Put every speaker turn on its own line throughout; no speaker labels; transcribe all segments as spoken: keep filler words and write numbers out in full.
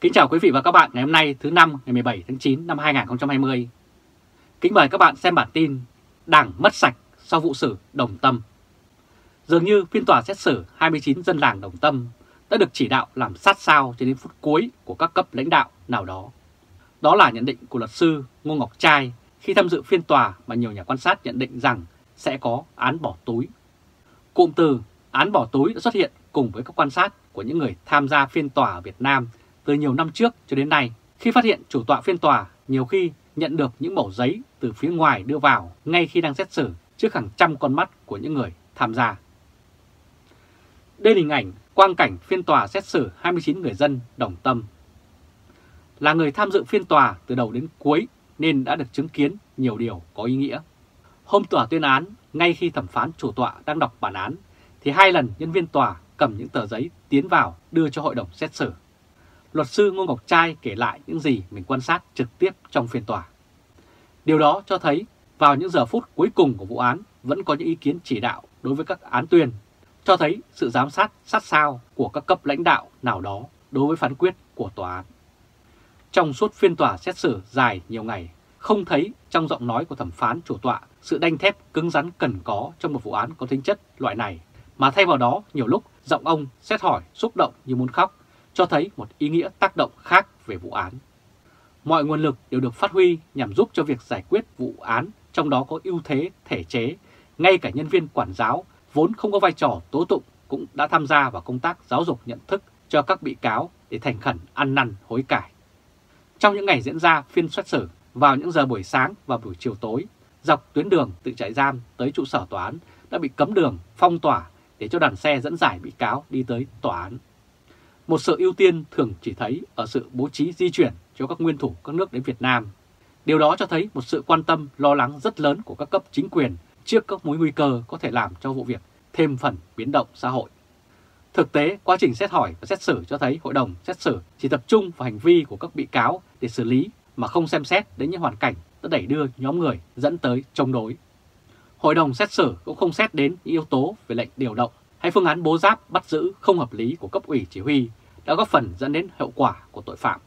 Kính chào quý vị và các bạn ngày hôm nay thứ năm ngày mười bảy tháng chín năm hai nghìn không trăm hai mươi. Kính mời các bạn xem bản tin Đảng mất sạch sau vụ xử Đồng Tâm. Dường như phiên tòa xét xử hai mươi chín dân làng Đồng Tâm đã được chỉ đạo làm sát sao cho đến phút cuối của các cấp lãnh đạo nào đó. Đó là nhận định của luật sư Ngô Ngọc Trai khi tham dự phiên tòa mà nhiều nhà quan sát nhận định rằng sẽ có án bỏ túi. Cụm từ án bỏ túi đã xuất hiện cùng với các quan sát của những người tham gia phiên tòa ở Việt Nam từ nhiều năm trước cho đến nay, khi phát hiện chủ tọa phiên tòa nhiều khi nhận được những mẩu giấy từ phía ngoài đưa vào ngay khi đang xét xử trước hàng trăm con mắt của những người tham gia. Đây là hình ảnh quang cảnh phiên tòa xét xử hai mươi chín người dân Đồng Tâm. Là người tham dự phiên tòa từ đầu đến cuối nên đã được chứng kiến nhiều điều có ý nghĩa. Hôm tòa tuyên án, ngay khi thẩm phán chủ tọa đang đọc bản án, thì hai lần nhân viên tòa cầm những tờ giấy tiến vào đưa cho hội đồng xét xử. Luật sư Ngô Ngọc Trai kể lại những gì mình quan sát trực tiếp trong phiên tòa. Điều đó cho thấy vào những giờ phút cuối cùng của vụ án vẫn có những ý kiến chỉ đạo đối với các án tuyên, cho thấy sự giám sát sát sao của các cấp lãnh đạo nào đó đối với phán quyết của tòa án. Trong suốt phiên tòa xét xử dài nhiều ngày, không thấy trong giọng nói của thẩm phán chủ tọa sự đanh thép cứng rắn cần có trong một vụ án có tính chất loại này, mà thay vào đó nhiều lúc giọng ông xét hỏi xúc động như muốn khóc, cho thấy một ý nghĩa tác động khác về vụ án. Mọi nguồn lực đều được phát huy nhằm giúp cho việc giải quyết vụ án, trong đó có ưu thế thể chế. Ngay cả nhân viên quản giáo vốn không có vai trò tố tụng cũng đã tham gia vào công tác giáo dục nhận thức cho các bị cáo để thành khẩn ăn năn hối cải. Trong những ngày diễn ra phiên xét xử, vào những giờ buổi sáng và buổi chiều tối, dọc tuyến đường từ trại giam tới trụ sở tòa án đã bị cấm đường, phong tỏa để cho đoàn xe dẫn giải bị cáo đi tới tòa án. Một sự ưu tiên thường chỉ thấy ở sự bố trí di chuyển cho các nguyên thủ các nước đến Việt Nam. Điều đó cho thấy một sự quan tâm, lo lắng rất lớn của các cấp chính quyền trước các mối nguy cơ có thể làm cho vụ việc thêm phần biến động xã hội. Thực tế, quá trình xét hỏi và xét xử cho thấy hội đồng xét xử chỉ tập trung vào hành vi của các bị cáo để xử lý mà không xem xét đến những hoàn cảnh đã đẩy đưa nhóm người dẫn tới chống đối. Hội đồng xét xử cũng không xét đến những yếu tố về lệnh điều động hay phương án bố giáp bắt giữ không hợp lý của cấp ủy chỉ huy đã góp phần dẫn đến hậu quả của tội phạm.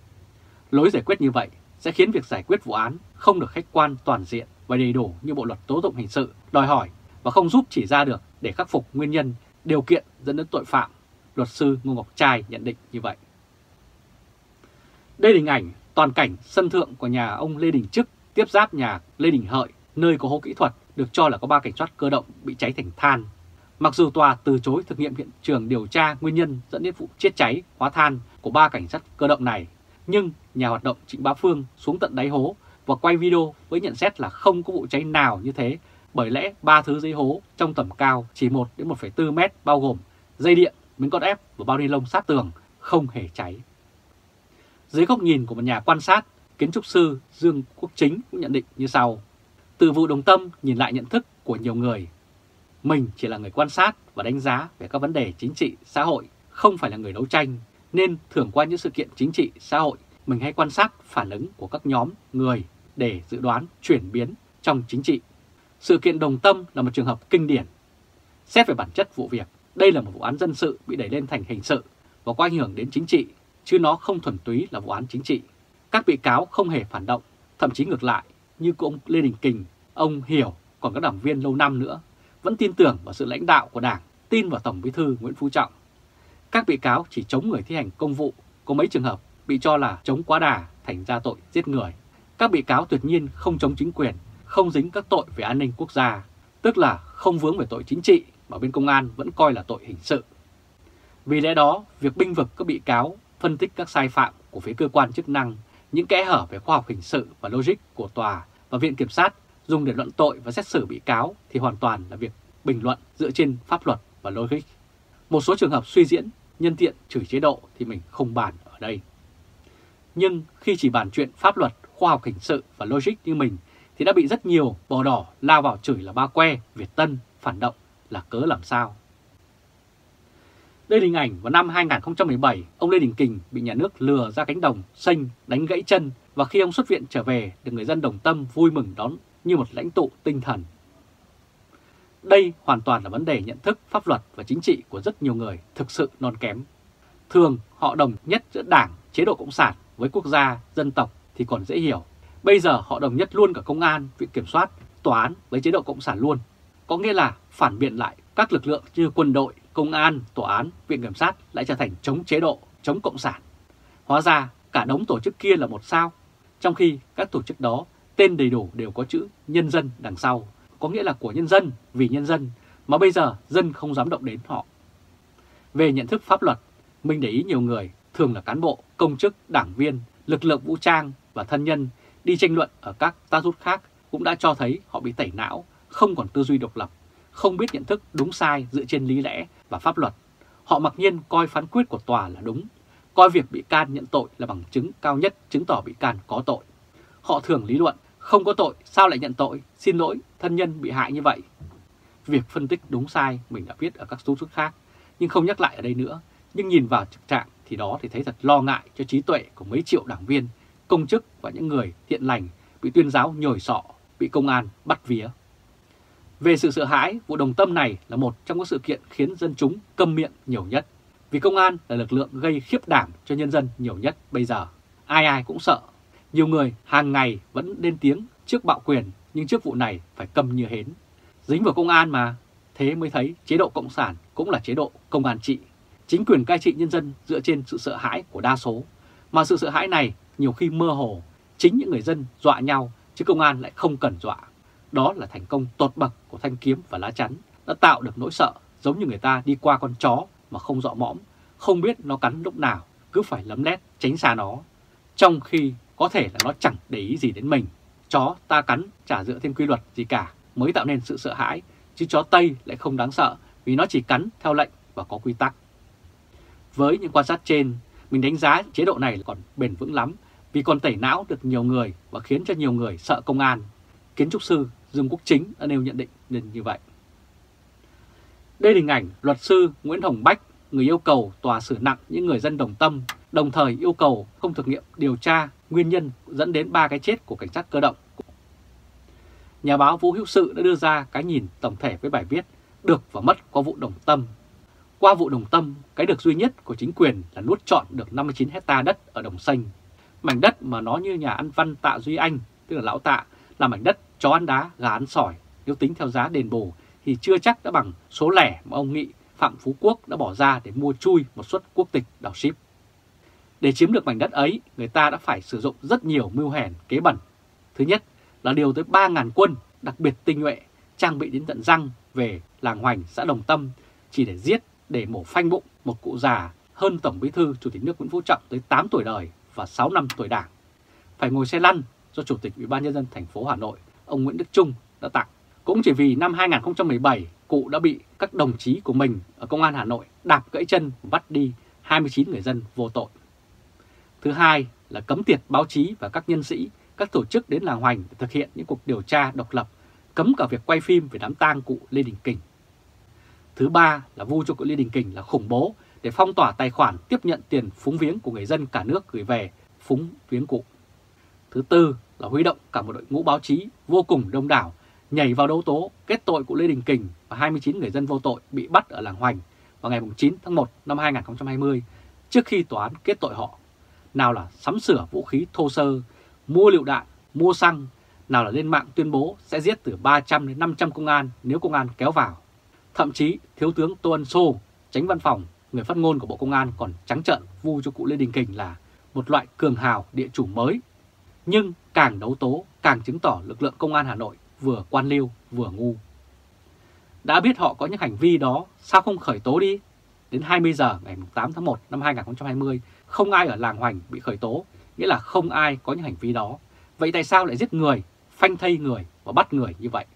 Lối giải quyết như vậy sẽ khiến việc giải quyết vụ án không được khách quan toàn diện và đầy đủ như Bộ luật tố tụng hình sự đòi hỏi và không giúp chỉ ra được để khắc phục nguyên nhân, điều kiện dẫn đến tội phạm. Luật sư Ngô Ngọc Trai nhận định như vậy. Đây là hình ảnh toàn cảnh sân thượng của nhà ông Lê Đình Trức tiếp giáp nhà Lê Đình Hợi, nơi có hố kỹ thuật được cho là có ba cảnh sát cơ động bị cháy thành than. Mặc dù tòa từ chối thực nghiệm hiện trường điều tra nguyên nhân dẫn đến vụ chết cháy hóa than của ba cảnh sát cơ động này, nhưng nhà hoạt động Trịnh Bá Phương xuống tận đáy hố và quay video với nhận xét là không có vụ cháy nào như thế, bởi lẽ ba thứ dưới hố trong tầm cao chỉ một đến một phẩy bốn mét bao gồm dây điện, miếng cốt ép và bao ni lông sát tường không hề cháy. Dưới góc nhìn của một nhà quan sát, kiến trúc sư Dương Quốc Chính cũng nhận định như sau: từ vụ Đồng Tâm nhìn lại nhận thức của nhiều người, mình chỉ là người quan sát và đánh giá về các vấn đề chính trị, xã hội, không phải là người đấu tranh, nên thường qua những sự kiện chính trị, xã hội, mình hay quan sát phản ứng của các nhóm người để dự đoán chuyển biến trong chính trị. Sự kiện Đồng Tâm là một trường hợp kinh điển. Xét về bản chất vụ việc, đây là một vụ án dân sự bị đẩy lên thành hình sự và có ảnh hưởng đến chính trị, chứ nó không thuần túy là vụ án chính trị. Các bị cáo không hề phản động, thậm chí ngược lại, như ông Lê Đình Kình, ông Hiểu, còn các đảng viên lâu năm nữa, vẫn tin tưởng vào sự lãnh đạo của Đảng, tin vào Tổng Bí thư Nguyễn Phú Trọng. Các bị cáo chỉ chống người thi hành công vụ, có mấy trường hợp bị cho là chống quá đà thành ra tội giết người. Các bị cáo tuyệt nhiên không chống chính quyền, không dính các tội về an ninh quốc gia, tức là không vướng về tội chính trị mà bên công an vẫn coi là tội hình sự. Vì lẽ đó, việc bênh vực các bị cáo, phân tích các sai phạm của phía cơ quan chức năng, những kẽ hở về khoa học hình sự và logic của tòa và viện kiểm sát dùng để luận tội và xét xử bị cáo thì hoàn toàn là việc bình luận dựa trên pháp luật và logic. Một số trường hợp suy diễn, nhân tiện chửi chế độ thì mình không bàn ở đây. Nhưng khi chỉ bàn chuyện pháp luật, khoa học hình sự và logic như mình thì đã bị rất nhiều bò đỏ lao vào chửi là ba que, Việt Tân, phản động là cớ làm sao. Đây là hình ảnh vào năm hai nghìn không trăm mười bảy, ông Lê Đình Kình bị nhà nước lừa ra cánh đồng xanh đánh gãy chân, và khi ông xuất viện trở về được người dân Đồng Tâm vui mừng đón như một lãnh tụ tinh thần. Đây hoàn toàn là vấn đề nhận thức pháp luật và chính trị của rất nhiều người thực sự non kém. Thường họ đồng nhất giữa Đảng chế độ cộng sản với quốc gia, dân tộc thì còn dễ hiểu. Bây giờ họ đồng nhất luôn cả công an, viện kiểm soát, tòa án với chế độ cộng sản luôn. Có nghĩa là phản biện lại các lực lượng như quân đội, công an, tòa án, viện kiểm sát lại trở thành chống chế độ, chống cộng sản. Hóa ra cả đống tổ chức kia là một sao, trong khi các tổ chức đó tên đầy đủ đều có chữ nhân dân đằng sau, có nghĩa là của nhân dân, vì nhân dân, mà bây giờ dân không dám động đến họ. Về nhận thức pháp luật, mình để ý nhiều người, thường là cán bộ, công chức, đảng viên, lực lượng vũ trang và thân nhân đi tranh luận ở các status khác cũng đã cho thấy họ bị tẩy não, không còn tư duy độc lập, không biết nhận thức đúng sai dựa trên lý lẽ và pháp luật. Họ mặc nhiên coi phán quyết của tòa là đúng, coi việc bị can nhận tội là bằng chứng cao nhất chứng tỏ bị can có tội. Họ thường lý luận không có tội sao lại nhận tội, xin lỗi thân nhân bị hại như vậy. Việc phân tích đúng sai mình đã viết ở các số trước khác nhưng không nhắc lại ở đây nữa. Nhưng nhìn vào thực trạng thì đó thì thấy thật lo ngại cho trí tuệ của mấy triệu đảng viên, công chức và những người thiện lành bị tuyên giáo nhồi sọ, bị công an bắt vía. Về sự sợ hãi, vụ Đồng Tâm này là một trong các sự kiện khiến dân chúng câm miệng nhiều nhất. Vì công an là lực lượng gây khiếp đảm cho nhân dân nhiều nhất bây giờ. Ai ai cũng sợ. Nhiều người hàng ngày vẫn lên tiếng trước bạo quyền nhưng trước vụ này phải câm như hến. Dính vào công an mà, thế mới thấy chế độ cộng sản cũng là chế độ công an trị. Chính quyền cai trị nhân dân dựa trên sự sợ hãi của đa số. Mà sự sợ hãi này nhiều khi mơ hồ, chính những người dân dọa nhau chứ công an lại không cần dọa. Đó là thành công tột bậc của thanh kiếm và lá chắn, đã tạo được nỗi sợ giống như người ta đi qua con chó mà không dọ mõm, không biết nó cắn lúc nào, cứ phải lấm lét tránh xa nó. Trong khi có thể là nó chẳng để ý gì đến mình. Chó ta cắn chả dựa thêm quy luật gì cả mới tạo nên sự sợ hãi, chứ chó Tây lại không đáng sợ vì nó chỉ cắn theo lệnh và có quy tắc. Với những quan sát trên, mình đánh giá chế độ này còn bền vững lắm vì còn tẩy não được nhiều người và khiến cho nhiều người sợ công an. Kiến trúc sư Dương Quốc Chính đã nêu nhận định nên như vậy. Đây là hình ảnh luật sư Nguyễn Hồng Bách, người yêu cầu tòa xử nặng những người dân Đồng Tâm, đồng thời yêu cầu không thực nghiệm điều tra nguyên nhân dẫn đến ba cái chết của cảnh sát cơ động. Nhà báo Vũ Hữu Sự đã đưa ra cái nhìn tổng thể với bài viết Được và mất qua vụ Đồng Tâm. Qua vụ Đồng Tâm, cái được duy nhất của chính quyền là nuốt trọn được năm mươi chín hectare đất ở Đồng Xanh. Mảnh đất mà nó như nhà ăn văn Tạ Duy Anh, tức là Lão Tạ, là mảnh đất chó ăn đá, gà ăn sỏi. Nếu tính theo giá đền bù thì chưa chắc đã bằng số lẻ mà ông Nghị Phạm Phú Quốc đã bỏ ra để mua chui một suất quốc tịch đảo ship. Để chiếm được mảnh đất ấy, người ta đã phải sử dụng rất nhiều mưu hèn, kế bẩn. Thứ nhất là điều tới ba nghìn quân, đặc biệt tinh nhuệ, trang bị đến tận răng về làng Hoành, xã Đồng Tâm, chỉ để giết, để mổ phanh bụng một cụ già hơn Tổng Bí thư Chủ tịch nước Nguyễn Phú Trọng tới tám tuổi đời và sáu năm tuổi đảng. Phải ngồi xe lăn do Chủ tịch Ủy ban Nhân dân thành phố Hà Nội, ông Nguyễn Đức Chung đã tặng. Cũng chỉ vì năm hai nghìn không trăm mười bảy, cụ đã bị các đồng chí của mình ở Công an Hà Nội đạp gãy chân và bắt đi hai mươi chín người dân vô tội. Thứ hai là cấm tiệt báo chí và các nhân sĩ, các tổ chức đến làng Hoành để thực hiện những cuộc điều tra độc lập, cấm cả việc quay phim về đám tang cụ Lê Đình Kình. Thứ ba là vu cho cụ Lê Đình Kình là khủng bố để phong tỏa tài khoản tiếp nhận tiền phúng viếng của người dân cả nước gửi về phúng viếng cụ. Thứ tư là huy động cả một đội ngũ báo chí vô cùng đông đảo nhảy vào đấu tố kết tội cụ Lê Đình Kình và hai mươi chín người dân vô tội bị bắt ở làng Hoành vào ngày chín tháng một năm hai nghìn không trăm hai mươi trước khi tòa án kết tội họ. Nào là sắm sửa vũ khí thô sơ, mua lựu đạn, mua xăng, nào là lên mạng tuyên bố sẽ giết từ ba trăm đến năm trăm công an nếu công an kéo vào. Thậm chí Thiếu tướng Tô Ân Sô, Chánh Văn phòng, người phát ngôn của Bộ Công an còn trắng trợn vu cho cụ Lê Đình Kình là một loại cường hào địa chủ mới. Nhưng càng đấu tố càng chứng tỏ lực lượng công an Hà Nội vừa quan liêu vừa ngu. Đã biết họ có những hành vi đó, sao không khởi tố đi? Đến hai mươi giờ ngày tám tháng một năm hai nghìn không trăm hai mươi, không ai ở làng Hoành bị khởi tố, nghĩa là không ai có những hành vi đó. Vậy tại sao lại giết người, phanh thây người và bắt người như vậy?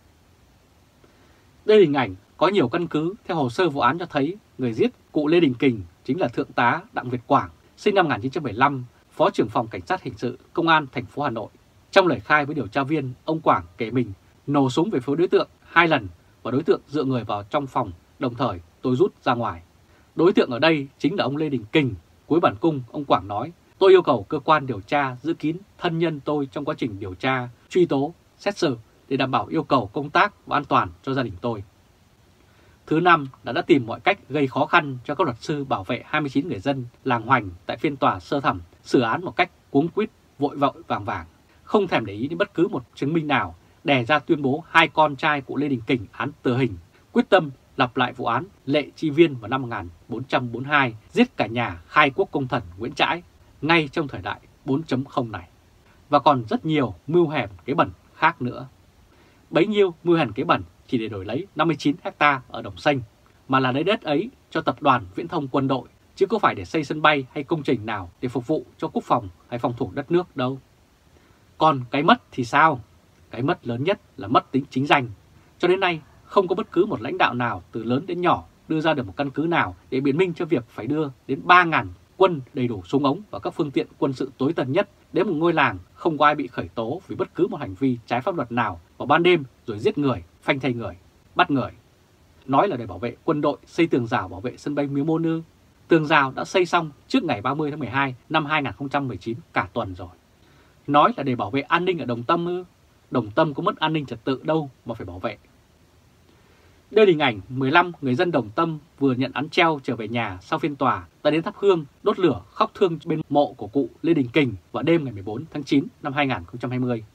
Đây là hình ảnh có nhiều căn cứ theo hồ sơ vụ án cho thấy người giết cụ Lê Đình Kình chính là Thượng tá Đặng Việt Quảng, sinh năm một nghìn chín trăm bảy mươi lăm, Phó trưởng phòng Cảnh sát Hình sự Công an thành phố Hà Nội. Trong lời khai với điều tra viên, ông Quảng kể mình nổ súng về phía đối tượng hai lần và đối tượng dựa người vào trong phòng, đồng thời tôi rút ra ngoài. Đối tượng ở đây chính là ông Lê Đình Kình. Cuối bản cung, ông Quảng nói, tôi yêu cầu cơ quan điều tra giữ kín thân nhân tôi trong quá trình điều tra, truy tố, xét xử để đảm bảo yêu cầu công tác và an toàn cho gia đình tôi. thứ năm đã đã tìm mọi cách gây khó khăn cho các luật sư bảo vệ hai mươi chín người dân làng Hoành tại phiên tòa sơ thẩm xử án một cách cuống quýt, vội vội vàng vàng, không thèm để ý đến bất cứ một chứng minh nào, đè ra tuyên bố hai con trai của Lê Đình Kình án tử hình, quyết tâm lặp lại vụ án Lệ Chi Viên vào năm một nghìn bốn trăm bốn mươi hai, giết cả nhà khai quốc công thần Nguyễn Trãi ngay trong thời đại bốn chấm không này. Và còn rất nhiều mưu hèn kế bẩn khác nữa. Bấy nhiêu mưu hèn kế bẩn chỉ để đổi lấy năm mươi chín héc ta ở Đồng Xanh, mà là lấy đất ấy cho tập đoàn Viễn thông Quân đội, chứ có phải để xây sân bay hay công trình nào để phục vụ cho quốc phòng hay phòng thủ đất nước đâu. Còn cái mất thì sao? Cái mất lớn nhất là mất tính chính danh. Cho đến nay, không có bất cứ một lãnh đạo nào từ lớn đến nhỏ đưa ra được một căn cứ nào để biện minh cho việc phải đưa đến ba nghìn quân đầy đủ súng ống và các phương tiện quân sự tối tân nhất đến một ngôi làng không có ai bị khởi tố vì bất cứ một hành vi trái pháp luật nào vào ban đêm rồi giết người, phanh thây người, bắt người. Nói là để bảo vệ quân đội xây tường rào bảo vệ sân bay Miếu Môn ư? Tường rào đã xây xong trước ngày ba mươi tháng mười hai năm hai nghìn không trăm mười chín cả tuần rồi. Nói là để bảo vệ an ninh ở Đồng Tâm ư? Đồng Tâm có mất an ninh trật tự đâu mà phải bảo vệ. Đây là hình ảnh mười lăm người dân Đồng Tâm vừa nhận án treo trở về nhà sau phiên tòa đã đến thắp hương, đốt lửa, khóc thương bên mộ của cụ Lê Đình Kình vào đêm ngày mười bốn tháng chín năm hai nghìn không trăm hai mươi.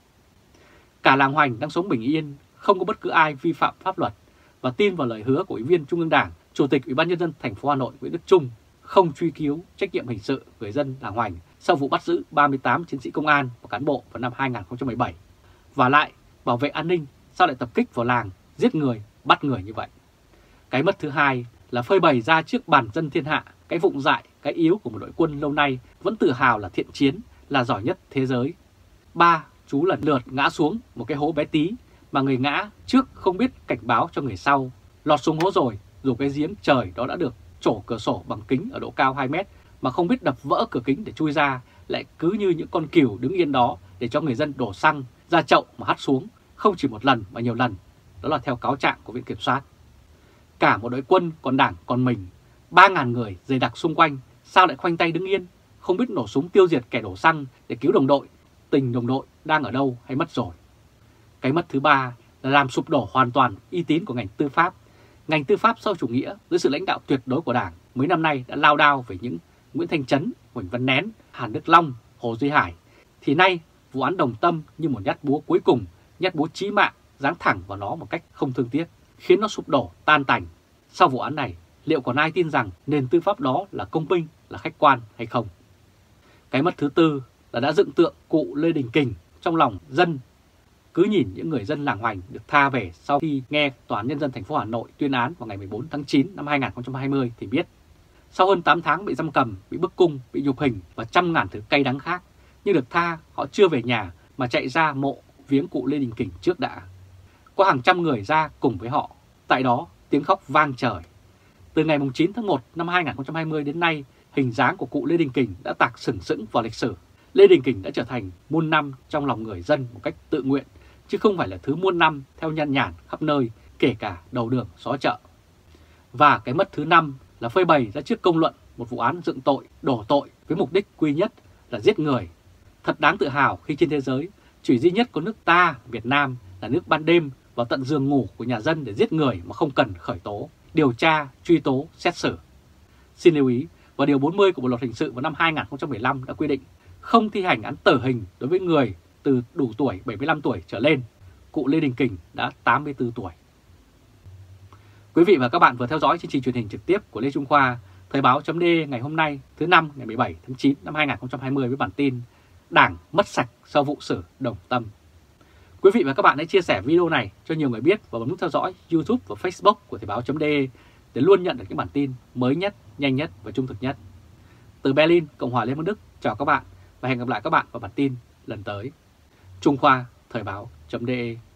Cả làng Hoành đang sống bình yên, không có bất cứ ai vi phạm pháp luật và tin vào lời hứa của Ủy viên Trung ương Đảng, Chủ tịch Ủy ban nhân dân thành phố Hà Nội Nguyễn Đức Chung không truy cứu trách nhiệm hình sự người dân làng Hoành sau vụ bắt giữ ba mươi tám chiến sĩ công an và cán bộ vào năm hai nghìn không trăm mười bảy. Và lại, bảo vệ an ninh sao lại tập kích vào làng, giết người, bắt người như vậy. Cái mất thứ hai là phơi bày ra trước bàn dân thiên hạ cái vụng dại, cái yếu của một đội quân lâu nay vẫn tự hào là thiện chiến, là giỏi nhất thế giới. Ba chú lần lượt ngã xuống một cái hố bé tí mà người ngã trước không biết cảnh báo cho người sau. Lọt xuống hố rồi, dù cái giếng trời đó đã được trổ cửa sổ bằng kính ở độ cao hai mét mà không biết đập vỡ cửa kính để chui ra, lại cứ như những con cừu đứng yên đó để cho người dân đổ xăng ra chậu mà hắt xuống, không chỉ một lần mà nhiều lần. Đó là theo cáo trạng của Viện Kiểm soát. Cả một đội quân còn đảng còn mình, ba nghìn người dày đặc xung quanh, sao lại khoanh tay đứng yên, không biết nổ súng tiêu diệt kẻ đổ xăng để cứu đồng đội, tình đồng đội đang ở đâu hay mất rồi. Cái mất thứ ba là làm sụp đổ hoàn toàn uy tín của ngành tư pháp. Ngành tư pháp sau chủ nghĩa dưới sự lãnh đạo tuyệt đối của Đảng mấy năm nay đã lao đao về những Nguyễn Thanh Trấn, Huỳnh Văn Nén, Hàn Đức Long, Hồ Duy Hải. Thì nay vụ án Đồng Tâm như một nhát búa cuối cùng, nhát búa chí mạng giáng thẳng vào nó một cách không thương tiếc, khiến nó sụp đổ tan tành. Sau vụ án này, liệu còn ai tin rằng nền tư pháp đó là công minh, là khách quan hay không? Cái mất thứ tư là đã dựng tượng cụ Lê Đình Kình trong lòng dân. Cứ nhìn những người dân làng Hoành được tha về sau khi nghe Tòa án Nhân dân thành phố Hà Nội tuyên án vào ngày mười bốn tháng chín năm hai nghìn không trăm hai mươi thì biết. Sau hơn tám tháng bị giam cầm, bị bức cung, bị nhục hình và trăm ngàn thứ cay đắng khác, nhưng được tha, họ chưa về nhà mà chạy ra mộ viếng cụ Lê Đình Kình trước đã. Có hàng trăm người ra cùng với họ, tại đó tiếng khóc vang trời. Từ ngày chín tháng một năm hai nghìn không trăm hai mươi đến nay, hình dáng của cụ Lê Đình Kình đã tạc sừng sững vào lịch sử. Lê Đình Kình đã trở thành muôn năm trong lòng người dân một cách tự nguyện, chứ không phải là thứ muôn năm theo nhan nhản khắp nơi, kể cả đầu đường xó chợ. Và cái mất thứ năm là phơi bày ra trước công luận một vụ án dựng tội, đổ tội với mục đích duy nhất là giết người. Thật đáng tự hào khi trên thế giới, chỉ duy nhất có nước ta, Việt Nam là nước ban đêm vào tận giường ngủ của nhà dân để giết người mà không cần khởi tố, điều tra, truy tố, xét xử. Xin lưu ý, vào điều bốn mươi của Bộ luật hình sự vào năm hai nghìn không trăm mười lăm đã quy định không thi hành án tử hình đối với người từ đủ tuổi bảy mươi lăm tuổi trở lên. Cụ Lê Đình Kình đã tám mươi tư tuổi. Quý vị và các bạn vừa theo dõi chương trình truyền hình trực tiếp của Lê Trung Khoa, Thời báo chấm de ngày hôm nay thứ năm ngày mười bảy tháng chín năm hai nghìn không trăm hai mươi với bản tin Đảng mất sạch sau vụ xử Đồng Tâm. Quý vị và các bạn hãy chia sẻ video này cho nhiều người biết và bấm nút theo dõi YouTube và Facebook của Thời báo chấm de để luôn nhận được những bản tin mới nhất, nhanh nhất và trung thực nhất. Từ Berlin, Cộng hòa Liên bang Đức, chào các bạn và hẹn gặp lại các bạn vào bản tin lần tới. Trung Khoa, Thời báo chấm de.